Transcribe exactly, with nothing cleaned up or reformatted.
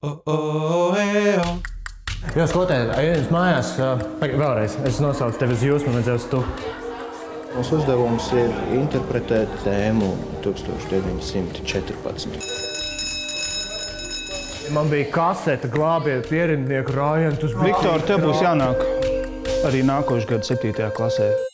Jā, skolotāji, ejams mājās. Vēlreiz, es nosaucu tevi uz jūs, man vajadzēs tu. Mūsu uzdevums ir interpretēt tēmu tūkstoš deviņi simti četrpadsmit. Man bija kasete glābiet ierindnieku rājientus. Viktor, tev būs jānāk arī nākošu gadu septītajā klasē.